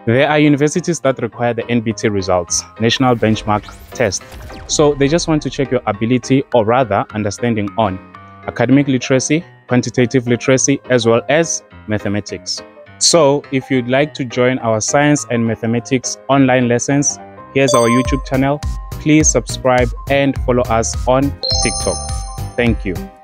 There are universities that require the NBT results, National Benchmark Test. So they just want to check your ability, or rather understanding, on academic literacy, quantitative literacy, as well as mathematics. So if you'd like to join our science and mathematics online lessons, here's our YouTube channel. Please subscribe and follow us on TikTok. Thank you.